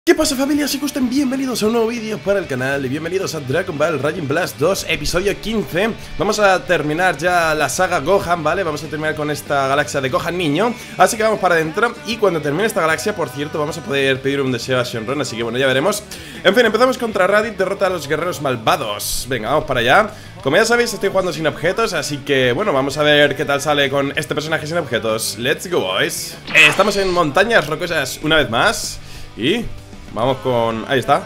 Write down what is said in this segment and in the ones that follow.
¿Qué pasa, familia? Si gustan, bienvenidos a un nuevo vídeo para el canal y bienvenidos a Dragon Ball Raging Blast 2, episodio 15. Vamos a terminar ya la saga Gohan, ¿vale? Vamos a terminar con esta galaxia de Gohan niño. Así que vamos para adentro y cuando termine esta galaxia, por cierto, vamos a poder pedir un deseo a Shenron. Así que bueno, ya veremos. En fin, empezamos contra Raditz, derrota a los guerreros malvados. Venga, vamos para allá. Como ya sabéis, estoy jugando sin objetos, así que bueno, vamos a ver qué tal sale con este personaje sin objetos. Let's go, boys. Estamos en montañas rocosas una vez más y... vamos con... ahí está.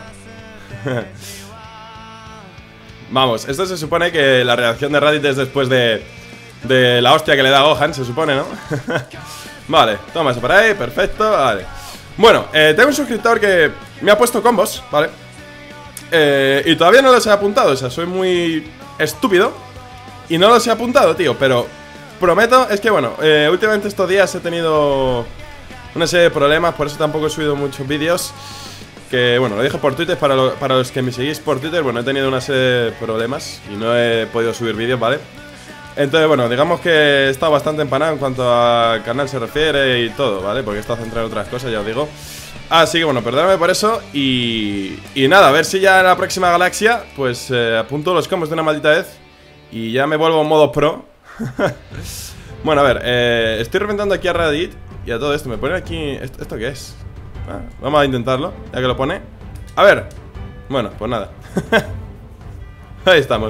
Vamos, esto se supone que la reacción de Raditz es después de la hostia que le da a Gohan, se supone, ¿no? Vale, toma eso por ahí, perfecto, vale. Bueno, tengo un suscriptor que me ha puesto combos, ¿vale? Y todavía no los he apuntado, o sea, soy muy estúpido y no los he apuntado, tío, pero prometo, es que bueno, últimamente estos días he tenido una serie de problemas, por eso tampoco he subido muchos vídeos. Que bueno, lo dije por Twitter, para los que me seguís por Twitter, bueno, he tenido una serie de problemas y no he podido subir vídeos, ¿vale? Entonces, bueno, digamos que he estado bastante empanado en cuanto al canal se refiere y todo, ¿vale? Porque he estado centrado en otras cosas, ya os digo. Así que bueno, perdóname por eso y nada, a ver si ya en la próxima galaxia, pues apunto los combos de una maldita vez y ya me vuelvo en modo pro. Bueno, a ver, estoy reventando aquí a Raditz y a todo esto, me pone aquí... ¿Esto qué es? Ah, vamos a intentarlo, ya que lo pone. A ver. Bueno, pues nada. Ahí estamos.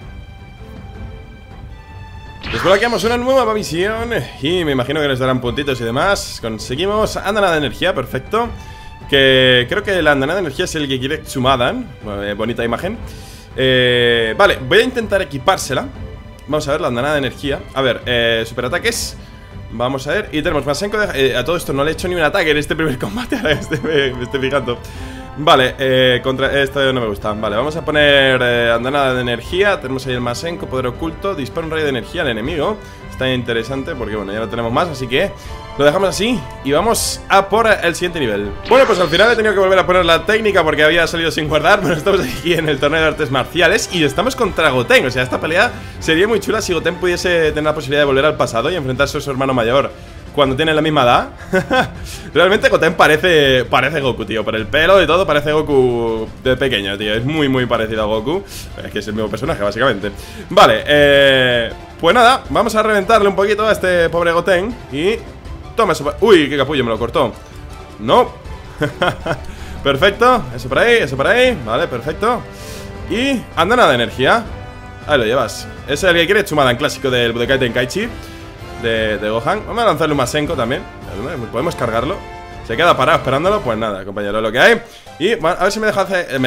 Desbloqueamos una nueva misión y me imagino que nos darán puntitos y demás. Conseguimos andanada de energía, perfecto. Que creo que la andanada de energía es el que quiere Tsumadan. Bonita imagen. Vale, voy a intentar equipársela. Vamos a ver la andanada de energía. A ver, superataques. Vamos a ver, y tenemos Masenko a todo esto no le he hecho ni un ataque en este primer combate. Ahora me estoy fijando. Vale, contra esto no me gusta. Vale, vamos a poner andanada de energía. Tenemos ahí el Masenko, poder oculto. Dispara un rayo de energía al enemigo. Está interesante porque bueno, ya no tenemos más, así que lo dejamos así y vamos a por el siguiente nivel. Bueno, pues al final he tenido que volver a poner la técnica porque había salido sin guardar. Bueno, estamos aquí en el torneo de artes marciales y estamos contra Goten. O sea, esta pelea sería muy chula si Goten pudiese tener la posibilidad de volver al pasado y enfrentarse a su hermano mayor cuando tienen la misma edad. Realmente Goten parece Goku, tío. Por el pelo y todo parece Goku de pequeño, tío. Es muy, muy parecido a Goku. Es que es el mismo personaje, básicamente. Vale, pues nada, vamos a reventarle un poquito a este pobre Goten. Y... toma eso. Uy, qué capullo, me lo cortó. No. Perfecto, eso por ahí. Vale, perfecto. Y andanada de energía. Ahí lo llevas. Ese es el que quiere Tsumadan clásico del Budokai Tenkaichi de Gohan. Vamos a lanzarle un Masenko también. Podemos cargarlo. Se queda parado esperándolo. Pues nada, compañero, lo que hay. Y bueno, a ver si me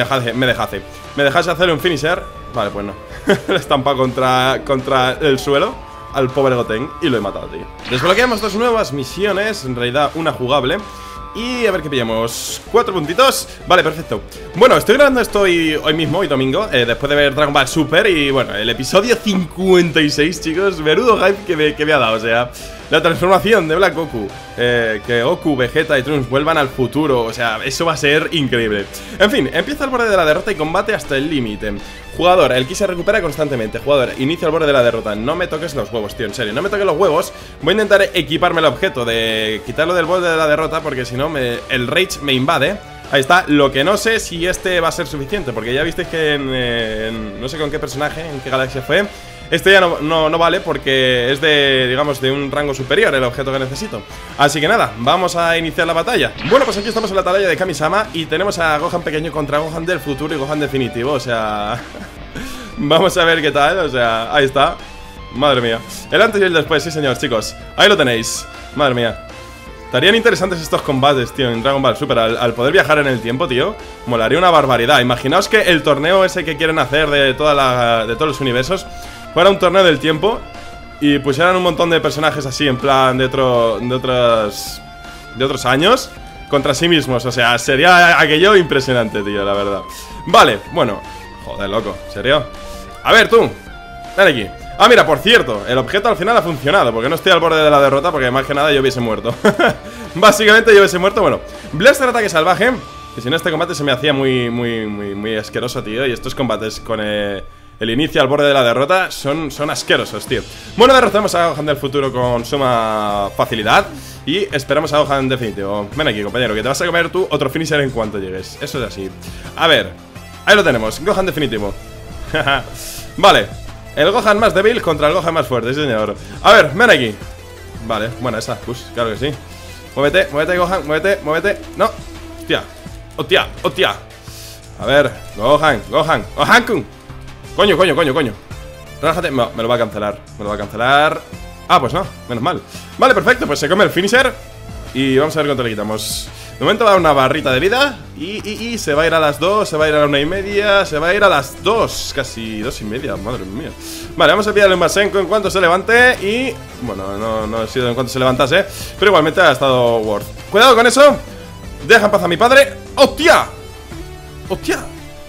dejase hacer un finisher. Vale, pues no. Le he estampado contra el suelo al pobre Goten y lo he matado, tío. Desbloqueamos dos nuevas misiones. En realidad una jugable. Y a ver qué pillamos. 4 puntitos. Vale, perfecto. Bueno, estoy grabando esto hoy mismo, hoy domingo, después de ver Dragon Ball Super. Y bueno, el episodio 56, chicos. Menudo hype que me ha dado. O sea, la transformación de Black Goku, que Goku, Vegeta y Trunks vuelvan al futuro. O sea, eso va a ser increíble. En fin, empieza al borde de la derrota y combate hasta el límite. Jugador, el ki se recupera constantemente. Jugador, inicia al borde de la derrota. No me toques los huevos, tío, en serio, no me toques los huevos. Voy a intentar equiparme el objeto de quitarlo del borde de la derrota, porque si no, el rage me invade. Ahí está, lo que no sé si este va a ser suficiente, porque ya visteis que no sé con qué personaje, en qué galaxia fue. Este ya no vale porque es digamos, de un rango superior el objeto que necesito. Así que nada, vamos a iniciar la batalla. Bueno, pues aquí estamos en la atalaya de Kami-sama y tenemos a Gohan pequeño contra Gohan del futuro y Gohan definitivo, o sea... Vamos a ver qué tal, o sea, ahí está. Madre mía, el antes y el después, sí señor, chicos. Ahí lo tenéis, madre mía. Estarían interesantes estos combates, tío, en Dragon Ball Super. Al poder viajar en el tiempo, tío, molaría una barbaridad. Imaginaos que el torneo ese que quieren hacer de todos los universos fuera un torneo del tiempo y pusieran un montón de personajes así, en plan de otros años contra sí mismos. O sea, sería aquello impresionante, tío, la verdad. Vale, bueno. Joder, loco, ¿en serio? A ver, tú, dale aquí. Ah, mira, por cierto, el objeto al final ha funcionado, porque no estoy al borde de la derrota, porque más que nada yo hubiese muerto. Básicamente yo hubiese muerto, bueno. Blaster ataque salvaje, que si no este combate se me hacía muy asqueroso, tío. Y estos combates con el inicio al borde de la derrota son asquerosos, tío. Bueno, derrotamos a Gohan del futuro con suma facilidad y esperamos a Gohan definitivo. Ven aquí, compañero, que te vas a comer tú otro finisher en cuanto llegues. Eso es así. A ver, ahí lo tenemos, Gohan definitivo. Vale, el Gohan más débil contra el Gohan más fuerte, sí señor. A ver, ven aquí. Vale, buena esa, pues claro que sí. Muévete, muévete, Gohan, muévete, muévete. No, hostia, hostia, hostia. A ver, Gohan, Gohan, Gohan-kun. Coño, coño, coño, coño. Relájate, no, me lo va a cancelar. Me lo va a cancelar. Ah, pues no, menos mal. Vale, perfecto, pues se come el finisher. Y vamos a ver cuánto le quitamos. De momento va a dar una barrita de vida. Y se va a ir a las 2, se va a ir a la 1:30, se va a ir a las 2, casi 2:30, madre mía. Vale, vamos a pillarle un Masenko en cuanto se levante. Y, bueno, no ha sido en cuanto se levantase, pero igualmente ha estado worth. Cuidado con eso. Deja en paz a mi padre. ¡Hostia! ¡Hostia!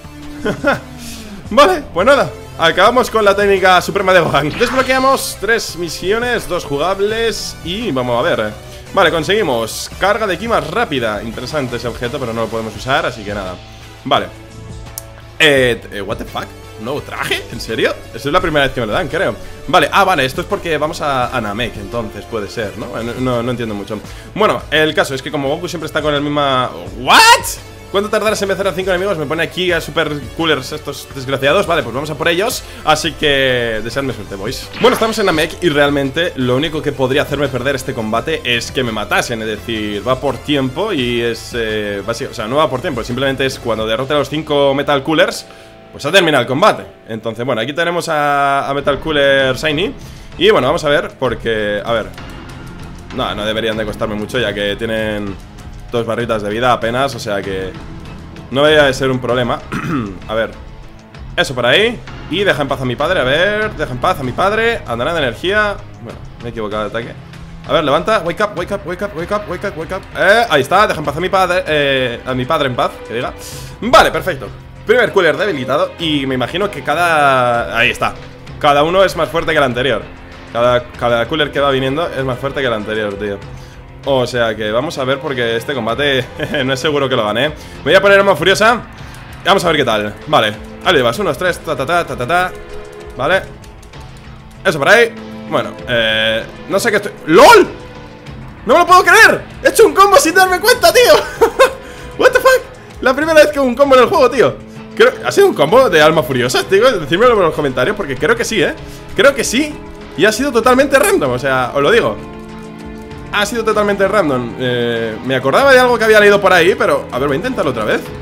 Vale, pues nada, acabamos con la técnica suprema de Gohan. Desbloqueamos 3 misiones, 2 jugables. Y vamos a ver. Vale, conseguimos carga de ki más rápida. Interesante ese objeto, pero no lo podemos usar, así que nada. Vale. What the fuck, ¿un nuevo traje? ¿En serio? Esa es la primera vez que me lo dan, creo. Vale, vale, esto es porque vamos a Namek. Entonces puede ser, ¿no? No entiendo mucho. Bueno, el caso es que como Goku siempre está con el misma... ¿What? ¿Cuánto tardarás en vencer a 5 enemigos? Me pone aquí a super coolers estos desgraciados. Vale, pues vamos a por ellos. Así que deseadme suerte, boys. Bueno, estamos en Namek y realmente lo único que podría hacerme perder este combate es que me matasen. Es decir, va por tiempo y es básico, o sea, no va por tiempo, simplemente es cuando derrote a los 5 Metal Coolers, pues ha terminado el combate. Entonces, bueno, aquí tenemos a Metal Cooler Shiny. Y bueno, vamos a ver, porque, a ver, no deberían de costarme mucho, ya que tienen 2 barritas de vida apenas, o sea que no debería de ser un problema. A ver, eso por ahí. Y deja en paz a mi padre, a ver, deja en paz a mi padre. Andará de energía. Bueno, me he equivocado de ataque. A ver, levanta, wake up, wake up, wake up, wake up, wake up, wake up. Ahí está, deja en paz a mi padre en paz, que diga. Vale, perfecto. Primer cooler debilitado. Y me imagino que ahí está. Cada uno es más fuerte que el anterior. Cada cooler que va viniendo es más fuerte que el anterior, tío. O sea que vamos a ver, porque este combate no es seguro que lo gane. Me voy a poner arma furiosa. Vamos a ver qué tal. Vale, ahí lo llevas, 1, 2, 3, ta. Vale. Eso por ahí. Bueno, no sé qué estoy... ¡LOL! ¡No me lo puedo creer! ¡He hecho un combo sin darme cuenta, tío! What the fuck. La primera vez que hago un combo en el juego, tío. ¿Ha sido un combo de alma furiosa, tío? Decídmelo en los comentarios, porque creo que sí, creo que sí. Y ha sido totalmente random, o sea, os lo digo. Ha sido totalmente random. Me acordaba de algo que había leído por ahí, pero... A ver, voy a intentarlo otra vez.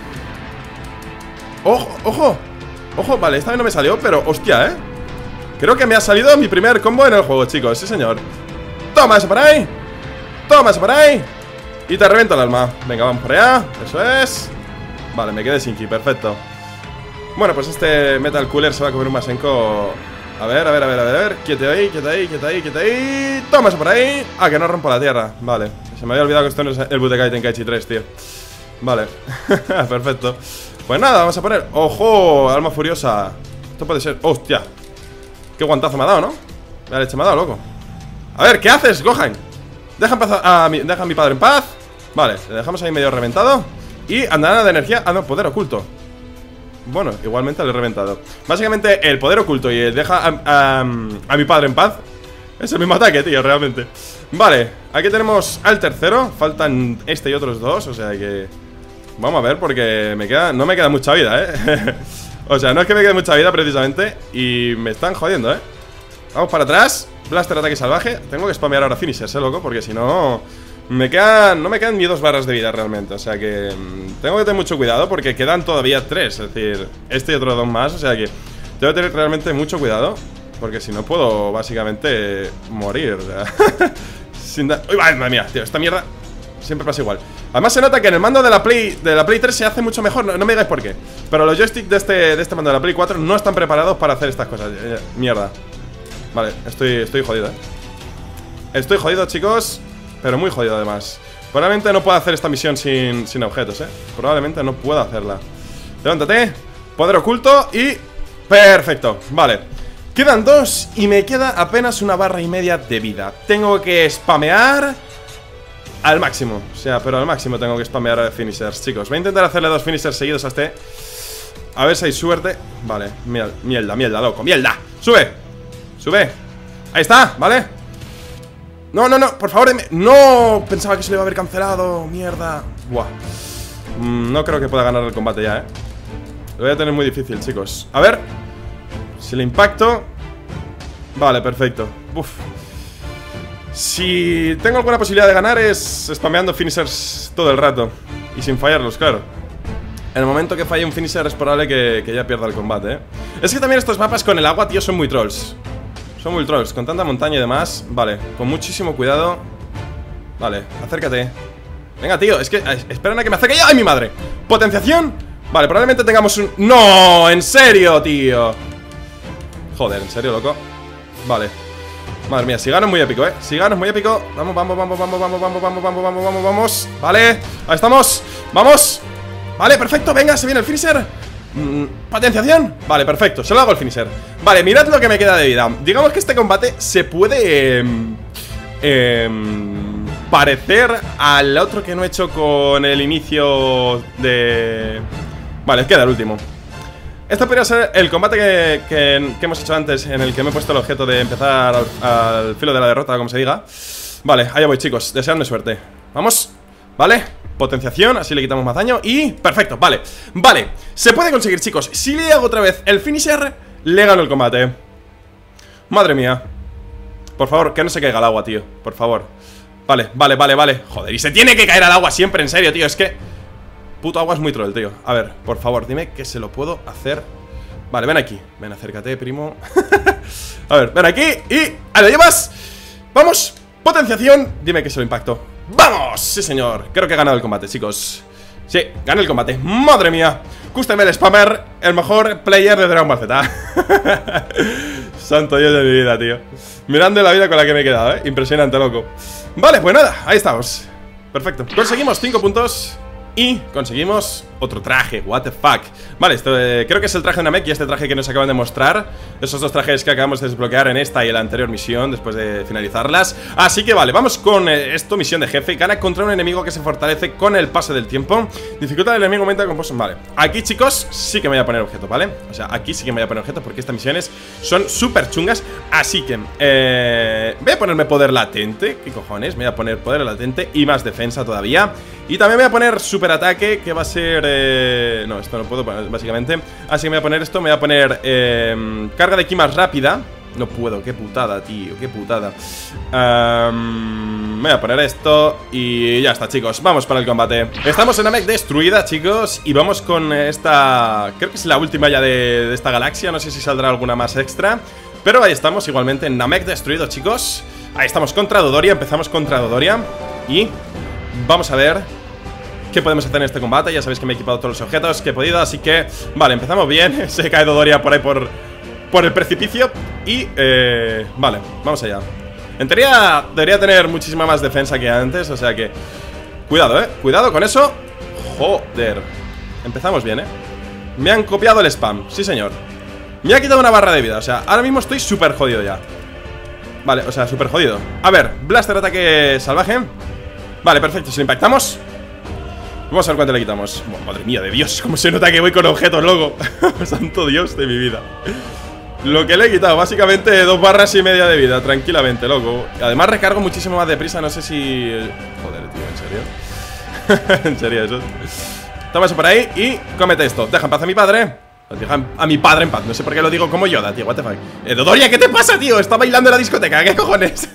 ¡Ojo! ¡Ojo! ¡Ojo! Vale, esta vez no me salió, pero... ¡Hostia, Creo que me ha salido mi primer combo en el juego, chicos. Sí, señor. Toma eso por ahí. Toma eso por ahí. Y te reviento el alma. Venga, vamos por allá. Eso es. Vale, me quedé sin ki. Perfecto. Bueno, pues este Metal Cooler se va a comer un Masenko. A ver. Quieto ahí, quieto ahí, quieto ahí, quieto ahí. Toma eso por ahí. Ah, que no rompo la tierra. Vale. Se me había olvidado que esto no es el Budokai Tenkaichi 3, tío. Vale. Perfecto. Pues nada, vamos a poner. ¡Ojo! Alma furiosa. Esto puede ser. ¡Hostia! Qué guantazo me ha dado, ¿no? La leche me ha dado, loco. A ver, ¿qué haces, Gohan? Deja a mi padre en paz. Vale, le dejamos ahí medio reventado. Y andará de energía. Ah, no, poder oculto. Bueno, igualmente lo he reventado. Básicamente el poder oculto y el deja a mi padre en paz es el mismo ataque, tío, realmente. Vale, aquí tenemos al tercero. Faltan este y otros 2, o sea que... Vamos a ver, porque no me queda mucha vida, O sea, no es que me quede mucha vida precisamente. Y me están jodiendo, Vamos para atrás. Blaster, ataque salvaje. Tengo que spamear ahora finishers, loco, porque si no... no me quedan ni 2 barras de vida realmente. O sea que tengo que tener mucho cuidado, porque quedan todavía 3. Es decir, este y otro 2 más. O sea que tengo que tener realmente mucho cuidado, porque si no puedo básicamente morir. Sin dar... ¡Uy, madre mía, tío! Esta mierda siempre pasa igual. Además se nota que en el mando de la Play 3 se hace mucho mejor. No me digáis por qué. Pero los joysticks de este mando de la Play 4 no están preparados para hacer estas cosas. Mierda. Vale, estoy jodido, Estoy jodido, chicos. Pero muy jodido además. Probablemente no pueda hacer esta misión sin objetos, Probablemente no pueda hacerla. Levántate. Poder oculto y... Perfecto, vale. Quedan 2 y me queda apenas 1,5 barras de vida. Tengo que spamear al máximo. O sea, pero al máximo tengo que spamear finishers, chicos. Voy a intentar hacerle 2 finishers seguidos a este. A ver si hay suerte. Vale, mierda, loco, mierda. Sube, sube. Ahí está, ¿vale? No, por favor, no, pensaba que se le iba a haber cancelado. Mierda. Buah. No creo que pueda ganar el combate ya, Lo voy a tener muy difícil, chicos. A ver si le impacto. Vale, perfecto. Uf. Si tengo alguna posibilidad de ganar es spameando finishers todo el rato y sin fallarlos, claro. En el momento que falle un finisher es probable que ya pierda el combate, Es que también estos mapas con el agua, tío, son muy trolls. Son muy trolls, con tanta montaña y demás. Vale, con muchísimo cuidado. Vale, acércate. Venga, tío, es que esperan a que me acerque. ¡Ay, mi madre! Potenciación. Vale, probablemente tengamos un... ¡No! ¡En serio, tío! Joder, ¿en serio, loco? Vale. Madre mía, si gano es muy épico, Si gano es muy épico. Vamos. Vale, ahí estamos. Vamos. Vale, perfecto, venga, se viene el finisher. Potenciación. Vale, perfecto, se lo hago el finisher. Vale, mirad lo que me queda de vida. Digamos que este combate se puede parecer al otro que no he hecho con el inicio de... Vale, queda el último. Este podría ser el combate que hemos hecho antes, en el que me he puesto el objeto de empezar al filo de la derrota, como se diga. Vale, allá voy, chicos, deseadme suerte. Vamos, vale, potenciación, así le quitamos más daño. Y perfecto, vale, se puede conseguir, chicos. Si le hago otra vez el finisher, le gano el combate. Madre mía. Por favor, que no se caiga al agua, tío, por favor. Vale. Joder, y se tiene que caer al agua siempre, en serio, tío, es que... Puto agua es muy troll, tío. A ver, por favor, dime que se lo puedo hacer. Vale, ven aquí. Ven, acércate, primo. A ver, ven aquí y... ¡ahí lo llevas! ¡Vamos! Potenciación. Dime que se lo impacto. ¡Vamos! Sí, señor. Creo que he ganado el combate, chicos. Sí, gané el combate. ¡Madre mía! Custom el Spammer, el mejor player de Dragon Ball Z. Santo Dios de mi vida, tío. Mirando la vida con la que me he quedado, Impresionante, loco. Vale, pues nada, ahí estamos. Perfecto. Conseguimos 5 puntos. Y conseguimos otro traje, what the fuck. Vale, esto creo que es el traje de Namek y este traje que nos acaban de mostrar. Esos dos trajes que acabamos de desbloquear en esta y en la anterior misión, después de finalizarlas. Así que vale, vamos con esto, misión de jefe. Gana contra un enemigo que se fortalece con el paso del tiempo. Dificultad del enemigo aumenta con... Vale, aquí, chicos, sí que me voy a poner objeto, ¿vale? O sea, aquí sí que me voy a poner objeto porque estas misiones son súper chungas. Así que voy a ponerme poder latente. ¿Qué cojones? Me voy a poner poder latente y más defensa todavía. Y también voy a poner super ataque, que va a ser... no, esto no puedo poner, básicamente. Así que me voy a poner esto, me voy a poner carga de ki más rápida. No puedo, qué putada, tío, qué putada. Me voy a poner esto y ya está, chicos, vamos para el combate. Estamos en Namek destruida, chicos. Y vamos con esta... creo que es la última ya de esta galaxia. No sé si saldrá alguna más extra, pero ahí estamos igualmente en Namek destruido, chicos. Ahí estamos contra Dodoria, empezamos contra Dodoria. Y vamos a ver qué podemos hacer en este combate. Ya sabéis que me he equipado todos los objetos que he podido, así que, vale, empezamos bien. Se cae Dodoria por ahí por el precipicio. Y, vale, vamos allá. En teoría debería tener muchísima más defensa que antes, o sea que cuidado, cuidado con eso. Joder. Empezamos bien, Me han copiado el spam, sí señor. Me ha quitado una barra de vida, o sea, ahora mismo estoy súper jodido ya. Vale, o sea, súper jodido. A ver, blaster ataque salvaje. Vale, perfecto, si lo impactamos. Vamos a ver cuánto le quitamos. Madre mía de Dios, cómo se nota que voy con objetos, loco. Santo Dios de mi vida. Lo que le he quitado, básicamente 2 barras y media de vida, tranquilamente, loco. Además recargo muchísimo más deprisa, no sé si... Joder, tío, ¿en serio? En serio, eso. Toma eso por ahí y cómete esto. Deja en paz a mi padre. Deja a mi padre en paz, no sé por qué lo digo como Yoda, tío, what the fuck. Dodoria, ¿qué te pasa, tío? Está bailando en la discoteca, ¿qué cojones?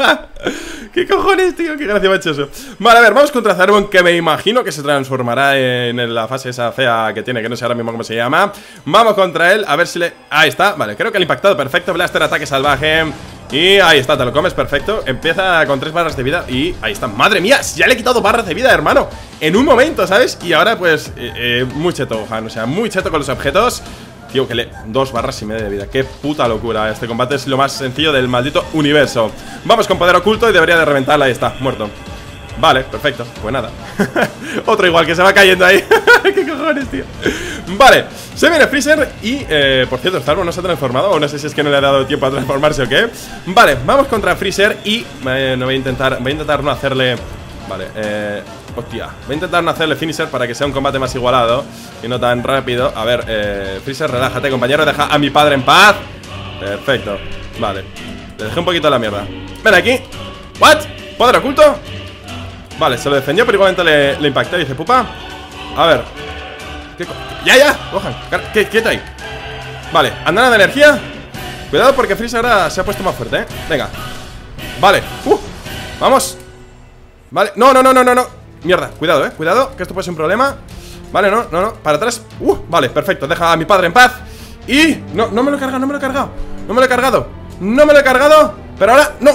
¿Qué cojones, tío? Qué gracia me ha hecho eso. Vale, a ver, vamos contra Zarbon, que me imagino que se transformará en la fase esa fea que tiene, que no sé ahora mismo cómo se llama. Vamos contra él, a ver si le... ahí está, vale, creo que le ha impactado, perfecto. Blaster, ataque salvaje. Y ahí está, te lo comes, perfecto. Empieza con 3 barras de vida y ahí está. Madre mía, ya le he quitado barras de vida, hermano, en un momento, ¿sabes? Y ahora pues, muy cheto, Gohan, o sea, muy cheto con los objetos. Tío, que le... 2 barras y media de vida. Qué puta locura. Este combate es lo más sencillo del maldito universo. Vamos con poder oculto y debería de reventarla. Ahí está, muerto. Vale, perfecto, pues nada. Otro igual que se va cayendo ahí. Qué cojones, tío. Vale, se viene Freezer. Y, por cierto, Zarbon no se ha transformado. O no sé si es que no le ha dado tiempo a transformarse o qué. Vale, vamos contra Freezer. Y no voy a intentar no hacerle... Vale, Hostia, voy a intentar no hacerle finisher para que sea un combate más igualado y no tan rápido. A ver, Freezer, relájate, compañero. Deja a mi padre en paz. Perfecto, vale. Le dejé un poquito de la mierda. Ven aquí. ¿What? ¿Poder oculto? Vale, se lo defendió, pero igualmente le impacté. Dice, pupa. A ver. ¡Ya! Gohan, quieto ahí. Vale, andana de energía. Cuidado porque Freezer ahora se ha puesto más fuerte, Venga. Vale, vamos. Vale, no. Mierda, cuidado, cuidado, que esto puede ser un problema. Vale, no, para atrás. Vale, perfecto, deja a mi padre en paz. Y, no me lo he cargado, no me lo he cargado. Pero ahora, no.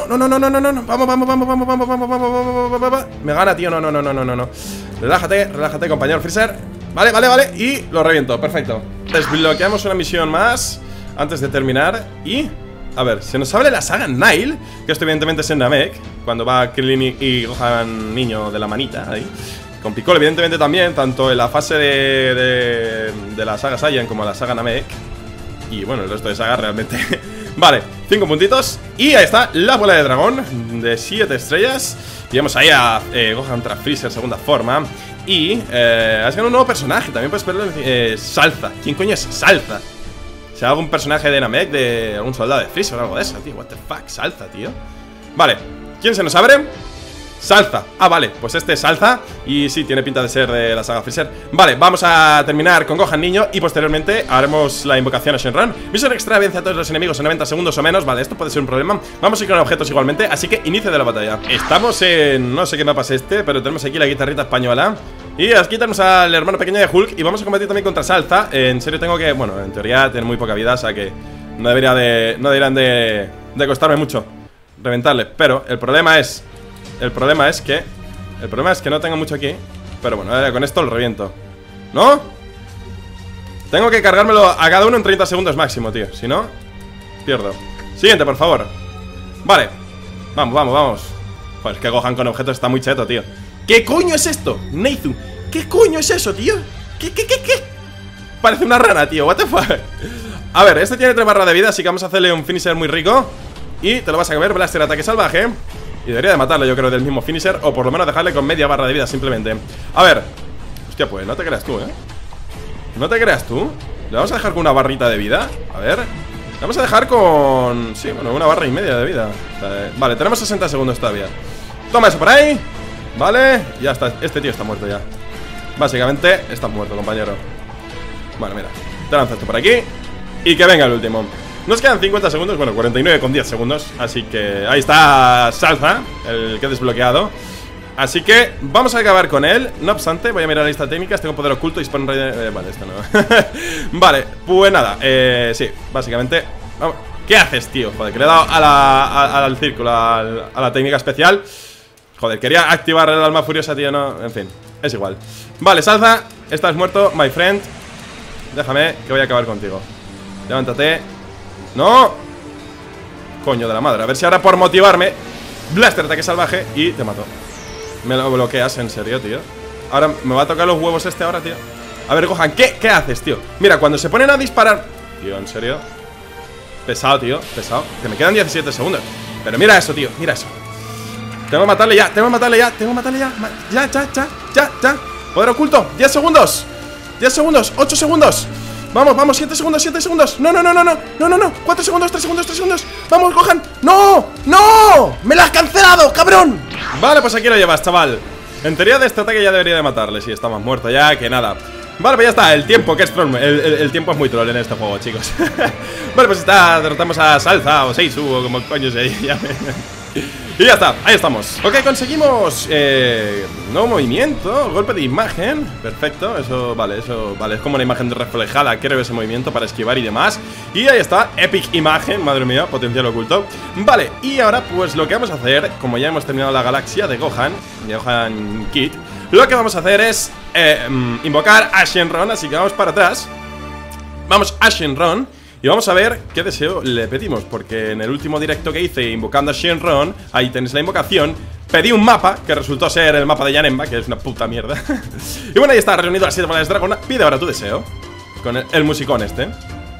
Vamos. Me gana, tío, no. Relájate, compañero Freezer. Vale, y lo reviento, perfecto. Desbloqueamos una misión más antes de terminar. Y, a ver, se nos abre la saga Nile, que esto evidentemente es en Namek, cuando va Krillin y Gohan niño de la manita ahí. Con Piccolo evidentemente también, tanto en la fase de la saga Saiyan como en la saga Namek. Y bueno, el resto de sagas realmente. Vale, 5 puntitos. Y ahí está, la bola de dragón de 7 estrellas. Y vamos ahí a Gohan tras Freezer, segunda forma. Y has ganado un nuevo personaje. También puedes verlo, Salza. ¿Quién coño es Salza? ¿Será algún personaje de Namek, de algún soldado de Freezer o algo de eso, tío? What the fuck, Salza, tío. Vale, ¿quién se nos abre? Salza, vale, pues este es Salza. Y sí, tiene pinta de ser de la saga Freezer. Vale, vamos a terminar con Gohan niño. Y posteriormente haremos la invocación a Shenron. Misión extra, vence a todos los enemigos en 90 segundos o menos. Vale, esto puede ser un problema. Vamos a ir con objetos igualmente, así que inicio de la batalla. Estamos en, no sé qué mapa es este, pero tenemos aquí la guitarrita española. Y aquí tenemos al hermano pequeño de Hulk. Y vamos a combatir también contra Salza. En serio tengo que, bueno, en teoría tener muy poca vida, o sea que no deberían de costarme mucho reventarle. Pero el problema es que no tengo mucho aquí. Pero bueno, con esto lo reviento. ¿No? Tengo que cargármelo a cada uno en 30 segundos máximo, tío. Si no, pierdo. Siguiente, por favor. Vale, vamos. Pues que Gohan con objetos está muy cheto, tío. ¿Qué coño es esto? Neizu, ¿qué coño es eso, tío? ¿Qué? Parece una rana, tío, what the fuck. A ver, este tiene 3 barras de vida, así que vamos a hacerle un finisher muy rico. Y te lo vas a comer, Blaster ataque salvaje. Y debería de matarlo, yo creo, del mismo finisher. O por lo menos dejarle con media barra de vida simplemente. A ver. Hostia, pues no te creas tú, No te creas tú. Le vamos a dejar con una barrita de vida. A ver. Le vamos a dejar con... sí, bueno, una barra y media de vida. Vale, tenemos 60 segundos todavía. Toma eso por ahí. Vale, ya está, este tío está muerto ya. Básicamente, está muerto, compañero. Bueno, mira, te lanzas tú por aquí. Y que venga el último. Nos quedan 50 segundos, bueno, 49 con 10 segundos. Así que ahí está Salza, el que he desbloqueado. Así que vamos a acabar con él. No obstante, voy a mirar la lista de técnicas. Tengo poder oculto y spawn raider. Vale, esto no. Vale, pues nada, sí, básicamente vamos. ¿Qué haces, tío? Joder, que le he dado al círculo, a la técnica especial. Joder, quería activar el alma furiosa, tío, no, en fin, es igual. Vale, Salza, estás muerto, my friend. Déjame, que voy a acabar contigo. Levántate. ¡No! Coño de la madre, a ver si ahora por motivarme Blaster ataque salvaje y te mato. Me lo bloqueas, en serio, tío. Ahora me va a tocar los huevos este ahora, tío. A ver, Gohan, ¿qué haces, tío? Mira, cuando se ponen a disparar. Tío, en serio. Pesado, tío, pesado. Que me quedan 17 segundos. Pero mira eso, tío, mira eso. Tengo que matarle ya. Ya. Poder oculto, 10 segundos. 10 segundos, 8 segundos. Vamos, 7 segundos. No. 4 segundos, 3 segundos. Vamos, Gohan. ¡No! ¡Me lo has cancelado, cabrón! Vale, pues aquí lo llevas, chaval. En teoría de este ataque ya debería de matarle. Si está más muerto ya, que nada. Vale, pues ya está, el tiempo, que es troll. El tiempo es muy troll en este juego, chicos. Vale, pues está, derrotamos a Salza o Seisu o como coño se llame. Y ya está, ahí estamos. Ok, conseguimos nuevo movimiento, golpe de imagen. Perfecto, eso vale, es como una imagen reflejada, creo, ese movimiento para esquivar y demás. Y ahí está, epic imagen, madre mía, potencial oculto. Vale, y ahora pues lo que vamos a hacer, como ya hemos terminado la galaxia de Gohan Kid, lo que vamos a hacer es invocar a Shenron, así que vamos para atrás. Vamos a Shenron y vamos a ver qué deseo le pedimos, porque en el último directo que hice invocando a Shenron, ahí tenéis la invocación, pedí un mapa, que resultó ser el mapa de Janemba, que es una puta mierda. Y bueno, ahí está, reunido las 7 bolas de dragón. Pide ahora tu deseo, con el musicón este.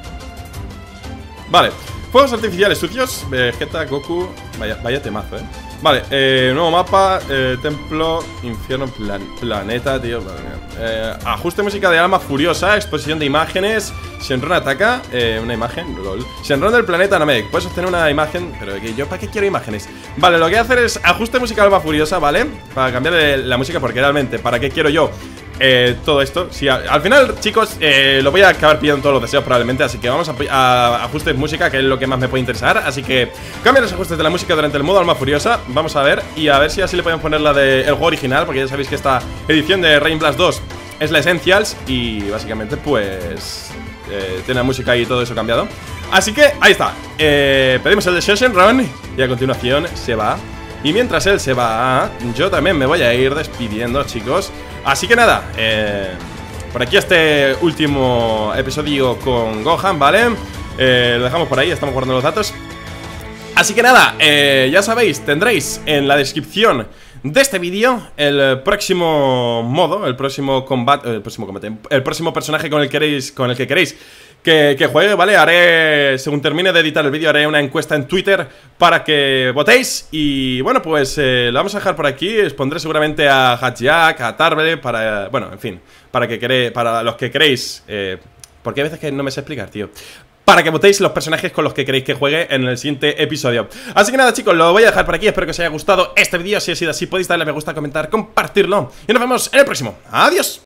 Vale, fuegos artificiales sucios, Vegeta, Goku. Vaya temazo, Vale, nuevo mapa, templo, infierno, planeta, tío. Ajuste música de alma furiosa, exposición de imágenes. Shenron ataca, una imagen, lol. Shenron del planeta Namek, puedes obtener una imagen. Pero que yo, ¿para qué quiero imágenes? Vale, lo que voy a hacer es ajuste música de alma furiosa, ¿vale? Para cambiar la música, porque realmente, ¿para qué quiero yo todo esto? Si al final, chicos, lo voy a acabar pidiendo todos los deseos probablemente. Así que vamos a ajustes música, que es lo que más me puede interesar. Así que cambia los ajustes de la música durante el modo alma furiosa. Vamos a ver, y a ver si así le podemos poner la del juego original, porque ya sabéis que esta edición de Rain Blast 2 es la Essentials. Y básicamente pues tiene la música y todo eso cambiado. Así que ahí está, pedimos el de Shenron y a continuación se va. Y mientras él se va, yo también me voy a ir despidiendo, chicos. Así que nada, por aquí este último episodio con Gohan, ¿vale? Lo dejamos por ahí, estamos guardando los datos. Así que nada, ya sabéis, tendréis en la descripción de este vídeo el próximo modo, el próximo combate, el próximo personaje con el que queréis que juegue, ¿vale? Haré, según termine de editar el vídeo, haré una encuesta en Twitter para que votéis. Y bueno, pues lo vamos a dejar por aquí. Os pondré seguramente a Hatjack, a Tarble, para, bueno, en fin, para los que queréis, porque hay veces que no me sé explicar, tío. Para que votéis los personajes con los que queréis que juegue en el siguiente episodio. Así que nada, chicos, lo voy a dejar por aquí. Espero que os haya gustado este vídeo. Si ha sido así, podéis darle a me gusta, comentar, compartirlo. Y nos vemos en el próximo. Adiós.